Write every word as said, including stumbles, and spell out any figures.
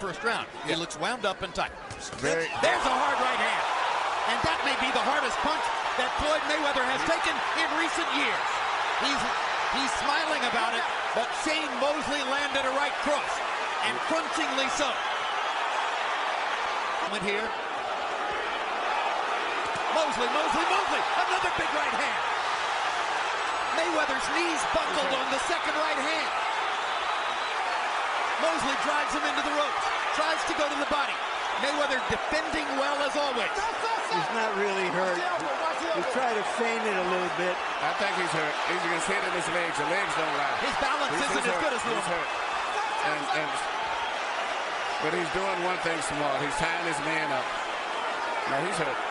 first round. He yeah. looks wound up and tight. Very, There's a hard right hand. And that may be the hardest punch that Floyd Mayweather has taken in recent years. He's, he's smiling about it, but Shane Mosley landed a right cross, and crunchingly so. Moment here. Mosley, Mosley, Mosley, another big right hand. Mayweather's knees buckled on the second right hand. Mosley drives him into the ropes, tries to go to the body. Mayweather defending well as always. He's not really hurt. He tried to feint it a little bit. I think he's hurt. He's just hit in his legs. The legs don't lie. His balance he's, isn't he's as hurt. good as normal. He's hurt. And, and, but he's doing one thing smart. He's tying his man up. Now he's hurt.